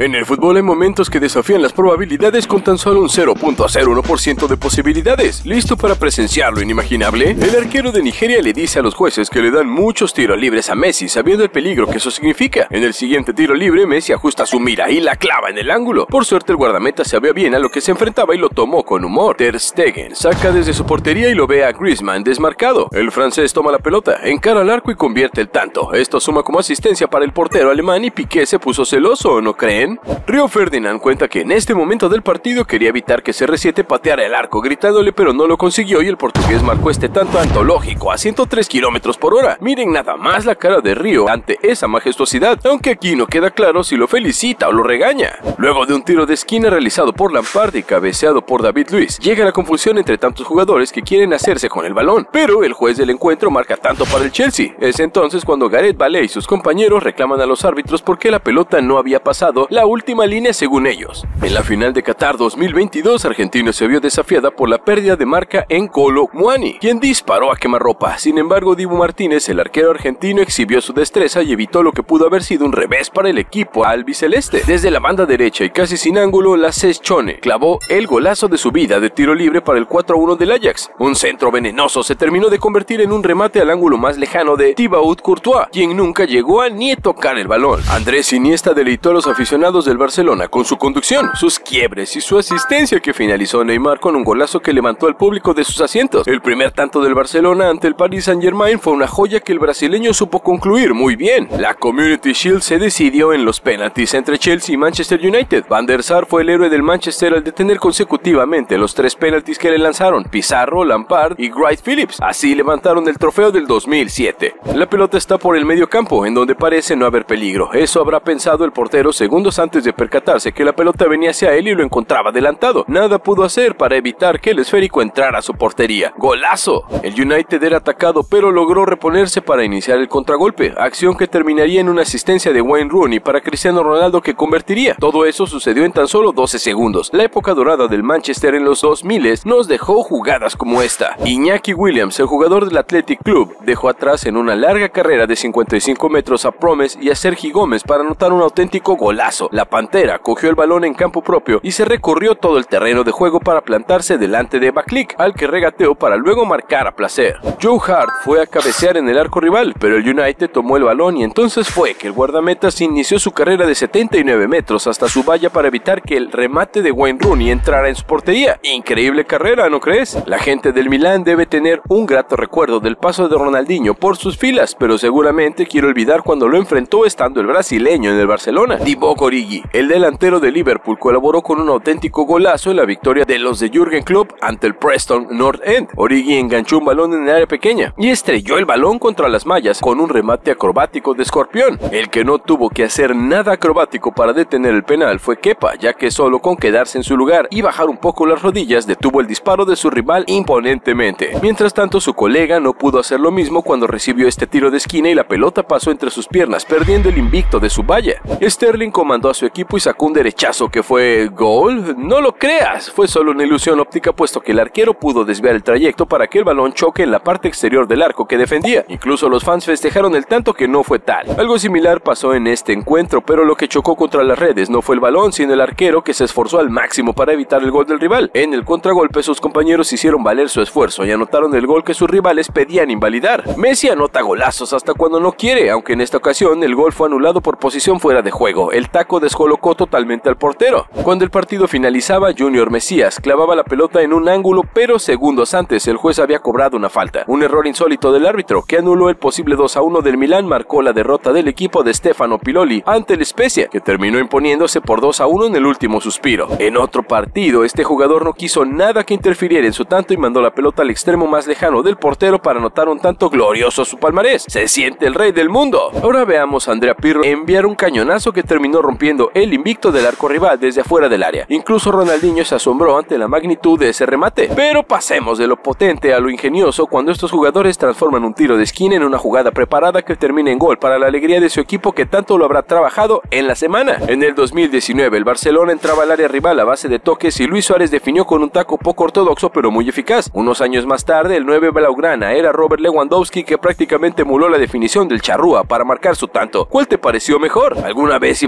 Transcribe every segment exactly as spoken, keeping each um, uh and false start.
En el fútbol hay momentos que desafían las probabilidades con tan solo un cero punto cero uno por ciento de posibilidades. ¿Listo para presenciar lo inimaginable? El arquero de Nigeria le dice a los jueces que le dan muchos tiros libres a Messi, sabiendo el peligro que eso significa. En el siguiente tiro libre, Messi ajusta su mira y la clava en el ángulo. Por suerte, el guardameta sabía bien a lo que se enfrentaba y lo tomó con humor. Ter Stegen saca desde su portería y lo ve a Griezmann desmarcado. El francés toma la pelota, encara al arco y convierte el tanto. Esto suma como asistencia para el portero alemán y Piqué se puso celoso, ¿no creen? Río Ferdinand cuenta que en este momento del partido quería evitar que C R siete pateara el arco gritándole, pero no lo consiguió y el portugués marcó este tanto antológico a ciento tres kilómetros por hora. Miren nada más la cara de Río ante esa majestuosidad, aunque aquí no queda claro si lo felicita o lo regaña. Luego de un tiro de esquina realizado por Lampard y cabeceado por David Luiz, llega la confusión entre tantos jugadores que quieren hacerse con el balón, pero el juez del encuentro marca tanto para el Chelsea. Es entonces cuando Gareth Bale y sus compañeros reclaman a los árbitros porque la pelota no había pasado la última línea según ellos. En la final de Qatar dos mil veintidós, Argentina se vio desafiada por la pérdida de marca en Kolo Muani, quien disparó a quemarropa. Sin embargo, Dibu Martínez, el arquero argentino, exhibió su destreza y evitó lo que pudo haber sido un revés para el equipo albiceleste. Desde la banda derecha y casi sin ángulo, la Schöne clavó el golazo de su vida de tiro libre para el cuatro a uno del Ajax. Un centro venenoso se terminó de convertir en un remate al ángulo más lejano de Thibaut Courtois, quien nunca llegó a ni tocar el balón. Andrés Iniesta deleitó a los aficionados del Barcelona con su conducción, sus quiebres y su asistencia, que finalizó Neymar con un golazo que levantó al público de sus asientos. El primer tanto del Barcelona ante el Paris Saint-Germain fue una joya que el brasileño supo concluir muy bien. La Community Shield se decidió en los penaltis entre Chelsea y Manchester United. Van der Sar fue el héroe del Manchester al detener consecutivamente los tres penaltis que le lanzaron Pizarro, Lampard y Wright Phillips. Así levantaron el trofeo del dos mil siete. La pelota está por el medio campo, en donde parece no haber peligro. Eso habrá pensado el portero segundos antes de percatarse que la pelota venía hacia él y lo encontraba adelantado. Nada pudo hacer para evitar que el esférico entrara a su portería. ¡Golazo! El United era atacado, pero logró reponerse para iniciar el contragolpe, acción que terminaría en una asistencia de Wayne Rooney para Cristiano Ronaldo, que convertiría. Todo eso sucedió en tan solo doce segundos. La época dorada del Manchester en los dos mil nos dejó jugadas como esta. Iñaki Williams, el jugador del Athletic Club, dejó atrás en una larga carrera de cincuenta y cinco metros a Promes y a Sergi Gómez para anotar un auténtico golazo. La Pantera cogió el balón en campo propio y se recorrió todo el terreno de juego para plantarse delante de Baklik, al que regateó para luego marcar a placer. Joe Hart fue a cabecear en el arco rival, pero el United tomó el balón y entonces fue que el guardameta se inició su carrera de setenta y nueve metros hasta su valla para evitar que el remate de Wayne Rooney entrara en su portería. Increíble carrera, ¿no crees? La gente del Milán debe tener un grato recuerdo del paso de Ronaldinho por sus filas, pero seguramente quiere olvidar cuando lo enfrentó estando el brasileño en el Barcelona. Divock Origi, el delantero de Liverpool, colaboró con un auténtico golazo en la victoria de los de Jürgen Klopp ante el Preston North End. Origi enganchó un balón en el área pequeña y estrelló el balón contra las mallas con un remate acrobático de escorpión. El que no tuvo que hacer nada acrobático para detener el penal fue Kepa, ya que solo con quedarse en su lugar y bajar un poco las rodillas detuvo el disparo de su rival imponentemente. Mientras tanto, su colega no pudo hacer lo mismo cuando recibió este tiro de esquina y la pelota pasó entre sus piernas, perdiendo el invicto de su valla. Sterling comandó a su equipo y sacó un derechazo que fue ¿gol? No lo creas, fue solo una ilusión óptica, puesto que el arquero pudo desviar el trayecto para que el balón choque en la parte exterior del arco que defendía. Incluso los fans festejaron el tanto que no fue tal. Algo similar pasó en este encuentro, pero lo que chocó contra las redes no fue el balón, sino el arquero, que se esforzó al máximo para evitar el gol del rival. En el contragolpe, sus compañeros hicieron valer su esfuerzo y anotaron el gol que sus rivales pedían invalidar. Messi anota golazos hasta cuando no quiere, aunque en esta ocasión el gol fue anulado por posición fuera de juego. El taco descolocó totalmente al portero. Cuando el partido finalizaba, Junior Mesías clavaba la pelota en un ángulo, pero segundos antes el juez había cobrado una falta. Un error insólito del árbitro, que anuló el posible dos a uno del Milán, marcó la derrota del equipo de Stefano Piloli ante el Spezia, que terminó imponiéndose por dos a uno en el último suspiro. En otro partido, este jugador no quiso nada que interfiriera en su tanto y mandó la pelota al extremo más lejano del portero para anotar un tanto glorioso a su palmarés. Se siente el rey del mundo. Ahora veamos a Andrea Pirlo enviar un cañonazo que terminó rompiendo el invicto del arco rival desde afuera del área. Incluso Ronaldinho se asombró ante la magnitud de ese remate. Pero pasemos de lo potente a lo ingenioso cuando estos jugadores transforman un tiro de esquina en una jugada preparada que termina en gol para la alegría de su equipo, que tanto lo habrá trabajado en la semana. En el dos mil diecinueve, el Barcelona entraba al área rival a base de toques y Luis Suárez definió con un taco poco ortodoxo pero muy eficaz. Unos años más tarde, el nueve blaugrana era Robert Lewandowski, que prácticamente emuló la definición del charrúa para marcar su tanto. ¿Cuál te pareció mejor? ¿Alguna vez imaginaste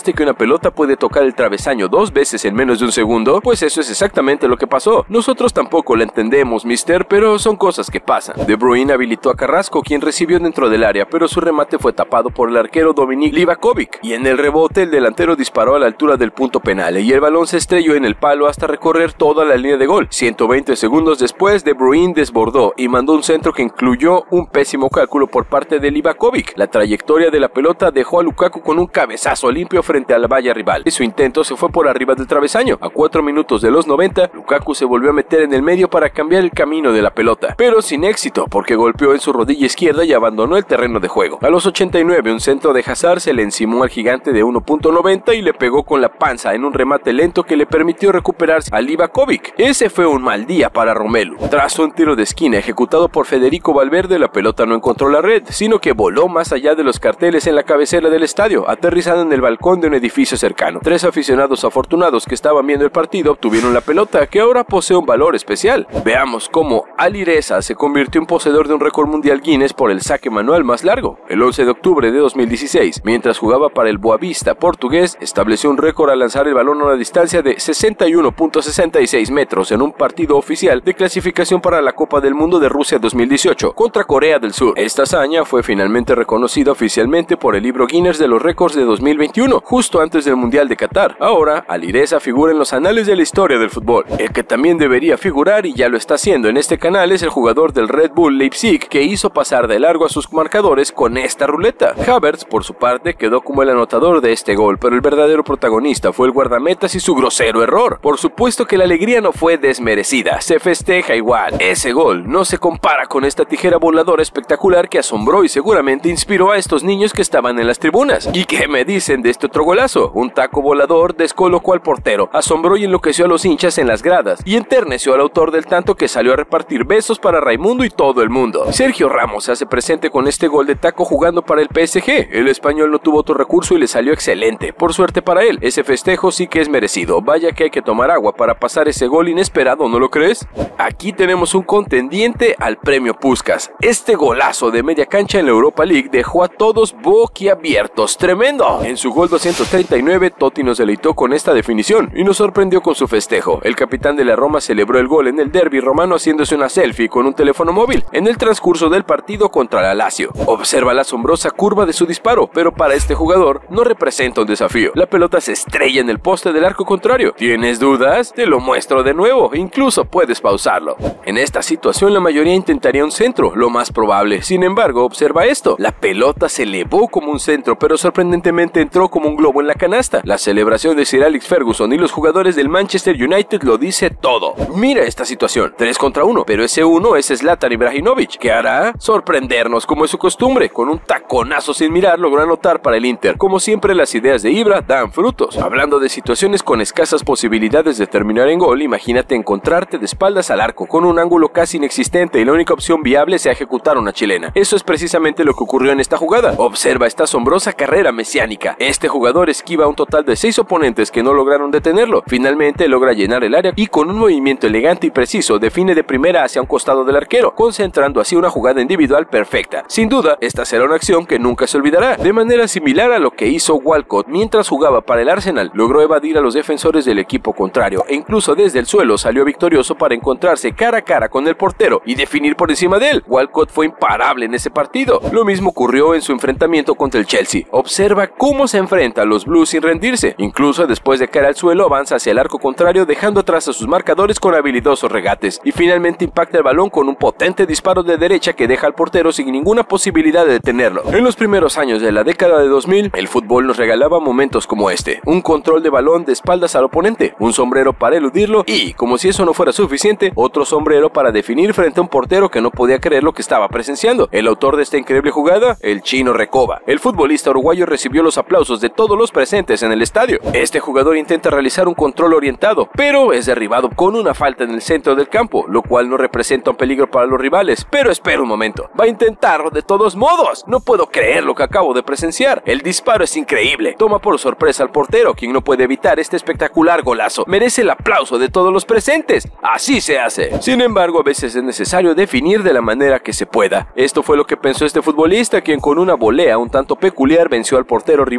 ¿Pensaste que una pelota puede tocar el travesaño dos veces en menos de un segundo? Pues eso es exactamente lo que pasó. Nosotros tampoco lo entendemos, mister, pero son cosas que pasan. De Bruyne habilitó a Carrasco, quien recibió dentro del área, pero su remate fue tapado por el arquero Dominik Livakovic, y en el rebote el delantero disparó a la altura del punto penal y el balón se estrelló en el palo hasta recorrer toda la línea de gol. ciento veinte segundos después, De Bruyne desbordó y mandó un centro que incluyó un pésimo cálculo por parte de Livakovic. La trayectoria de la pelota dejó a Lukaku con un cabezazo limpio frente a la valla rival, y su intento se fue por arriba del travesaño. A cuatro minutos de los noventa, Lukaku se volvió a meter en el medio para cambiar el camino de la pelota, pero sin éxito, porque golpeó en su rodilla izquierda y abandonó el terreno de juego. A los ochenta y nueve, un centro de Hazard se le encimó al gigante de uno punto noventa y le pegó con la panza en un remate lento que le permitió recuperarse a Livakovic. Ese fue un mal día para Romelu. Tras un tiro de esquina ejecutado por Federico Valverde, la pelota no encontró la red, sino que voló más allá de los carteles en la cabecera del estadio, aterrizando en el balcón de un edificio cercano. Tres aficionados afortunados que estaban viendo el partido obtuvieron la pelota, que ahora posee un valor especial. Veamos cómo Alireza se convirtió en poseedor de un récord mundial Guinness por el saque manual más largo. El once de octubre de dos mil dieciséis, mientras jugaba para el Boavista portugués, estableció un récord al lanzar el balón a una distancia de sesenta y uno punto sesenta y seis metros en un partido oficial de clasificación para la Copa del Mundo de Rusia dos mil dieciocho contra Corea del Sur. Esta hazaña fue finalmente reconocida oficialmente por el libro Guinness de los récords de dos mil veintiuno, justo antes del Mundial de Qatar. Ahora, Alireza figura en los anales de la historia del fútbol. El que también debería figurar, y ya lo está haciendo en este canal, es el jugador del Red Bull Leipzig, que hizo pasar de largo a sus marcadores con esta ruleta. Havertz, por su parte, quedó como el anotador de este gol, pero el verdadero protagonista fue el guardametas y su grosero error. Por supuesto que la alegría no fue desmerecida, se festeja igual. Ese gol no se compara con esta tijera voladora espectacular que asombró y seguramente inspiró a estos niños que estaban en las tribunas. ¿Y qué me dicen de este otro golazo? Un taco volador descolocó al portero, asombró y enloqueció a los hinchas en las gradas, y enterneció al autor del tanto, que salió a repartir besos para Raimundo y todo el mundo. Sergio Ramos se hace presente con este gol de taco jugando para el P S G. El español no tuvo otro recurso y le salió excelente. Por suerte para él, ese festejo sí que es merecido. Vaya que hay que tomar agua para pasar ese gol inesperado, ¿no lo crees? Aquí tenemos un contendiente al premio Puskás. Este golazo de media cancha en la Europa League dejó a todos boquiabiertos. ¡Tremendo! En su gol doscientos treinta y nueve, Totti nos deleitó con esta definición y nos sorprendió con su festejo. El capitán de la Roma celebró el gol en el derbi romano haciéndose una selfie con un teléfono móvil en el transcurso del partido contra la Lazio. Observa la asombrosa curva de su disparo, pero para este jugador no representa un desafío. La pelota se estrella en el poste del arco contrario. ¿Tienes dudas? Te lo muestro de nuevo, incluso puedes pausarlo. En esta situación la mayoría intentaría un centro, lo más probable. Sin embargo, observa esto. La pelota se elevó como un centro, pero sorprendentemente entró como un globo en la canasta. La celebración de Sir Alex Ferguson y los jugadores del Manchester United lo dice todo. Mira esta situación, tres contra uno, pero ese uno es Zlatan Ibrahimovic. ¿Qué hará? Sorprendernos como es su costumbre. Con un taconazo sin mirar logró anotar para el Inter. Como siempre, las ideas de Ibra dan frutos. Hablando de situaciones con escasas posibilidades de terminar en gol, imagínate encontrarte de espaldas al arco con un ángulo casi inexistente y la única opción viable sea ejecutar una chilena. Eso es precisamente lo que ocurrió en esta jugada. Observa esta asombrosa carrera mesiánica. Este jugador esquiva a un total de seis oponentes que no lograron detenerlo. Finalmente logra llenar el área y con un movimiento elegante y preciso define de primera hacia un costado del arquero, concentrando así una jugada individual perfecta. Sin duda, esta será una acción que nunca se olvidará. De manera similar a lo que hizo Walcott mientras jugaba para el Arsenal, logró evadir a los defensores del equipo contrario e incluso desde el suelo salió victorioso para encontrarse cara a cara con el portero y definir por encima de él. Walcott fue imparable en ese partido. Lo mismo ocurrió en su enfrentamiento contra el Chelsea. Observa cómo se enfrenta a los Blues sin rendirse. Incluso después de caer al suelo avanza hacia el arco contrario, dejando atrás a sus marcadores con habilidosos regates, y finalmente impacta el balón con un potente disparo de derecha que deja al portero sin ninguna posibilidad de detenerlo. En los primeros años de la década de dos mil, el fútbol nos regalaba momentos como este: un control de balón de espaldas al oponente, un sombrero para eludirlo y, como si eso no fuera suficiente, otro sombrero para definir frente a un portero que no podía creer lo que estaba presenciando. El autor de esta increíble jugada, el chino Recoba. El futbolista uruguayo recibió los aplausos de todos los presentes en el estadio. Este jugador intenta realizar un control orientado, pero es derribado con una falta en el centro del campo, lo cual no representa un peligro para los rivales. Pero espera un momento, va a intentarlo de todos modos. No puedo creer lo que acabo de presenciar. El disparo es increíble. Toma por sorpresa al portero, quien no puede evitar este espectacular golazo. Merece el aplauso de todos los presentes. Así se hace. Sin embargo, a veces es necesario definir de la manera que se pueda. Esto fue lo que pensó este futbolista, quien con una volea un tanto peculiar venció al portero rival y emocionó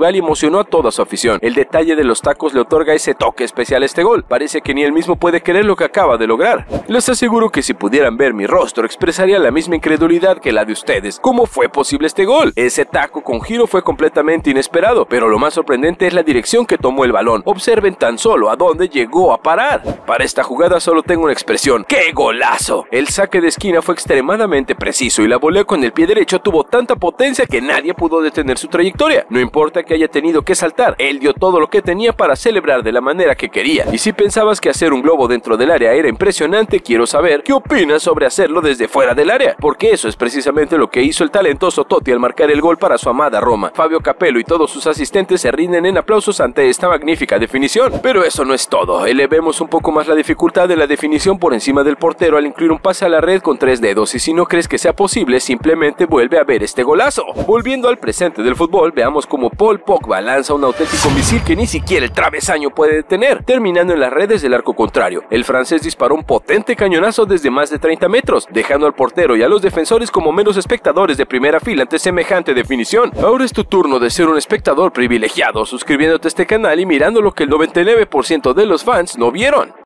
emocionó a toda su afición. El detalle de los tacos le otorga ese toque especial a este gol. Parece que ni él mismo puede creer lo que acaba de lograr. Les aseguro que si pudieran ver mi rostro, expresaría la misma incredulidad que la de ustedes. ¿Cómo fue posible este gol? Ese taco con giro fue completamente inesperado, pero lo más sorprendente es la dirección que tomó el balón. Observen tan solo a dónde llegó a parar. Para esta jugada solo tengo una expresión: ¡qué golazo! El saque de esquina fue extremadamente preciso y la volea con el pie derecho tuvo tanta potencia que nadie pudo detener su trayectoria. No importa que haya tenido que saltar, él dio todo lo que tenía para celebrar de la manera que quería. Y si pensabas que hacer un globo dentro del área era impresionante, quiero saber qué opinas sobre hacerlo desde fuera del área, porque eso es precisamente lo que hizo el talentoso Totti al marcar el gol para su amada Roma. Fabio Capello y todos sus asistentes se rinden en aplausos ante esta magnífica definición. Pero eso no es todo, elevemos un poco más la dificultad de la definición por encima del portero al incluir un pase a la red con tres dedos, y si no crees que sea posible, simplemente vuelve a ver este golazo. Volviendo al presente del fútbol, veamos cómo Paul Pogba lanza un auténtico misil que ni siquiera el travesaño puede detener, terminando en las redes del arco contrario. El francés disparó un potente cañonazo desde más de treinta metros, dejando al portero y a los defensores como meros espectadores de primera fila ante semejante definición. Ahora es tu turno de ser un espectador privilegiado, suscribiéndote a este canal y mirando lo que el noventa y nueve por ciento de los fans no vieron.